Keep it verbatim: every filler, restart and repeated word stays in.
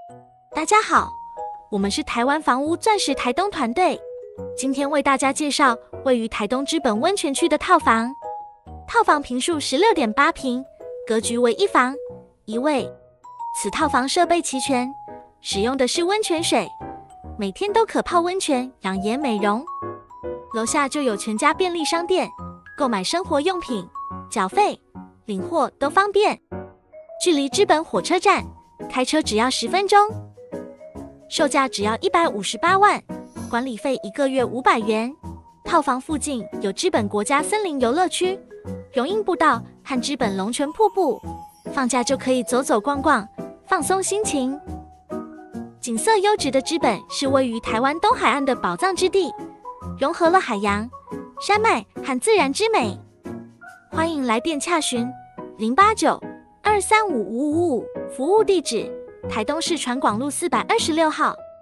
大家好，我们是台湾房屋钻石台东团队，今天为大家介绍位于台东知本温泉区的套房。套房坪数 十六点八 坪，格局为一房一卫。此套房设备齐全，使用的是温泉水，每天都可泡温泉养颜美容。楼下就有全家便利商店，购买生活用品、缴费、领货都方便。距离知本火车站开车只要十分钟。售价只要一百五十八万，管理费一个月五百元。套房附近有知本国家森林游乐区、荣鹰步道和知本龙泉瀑布，放假就可以走走逛逛，放松心情。景色优质的知本是位于台湾东海岸的宝藏之地，融合了海洋、山脉和自然之美。欢迎来电洽询零八九二三五五五五，服务地址台东市传广路四百二十六号。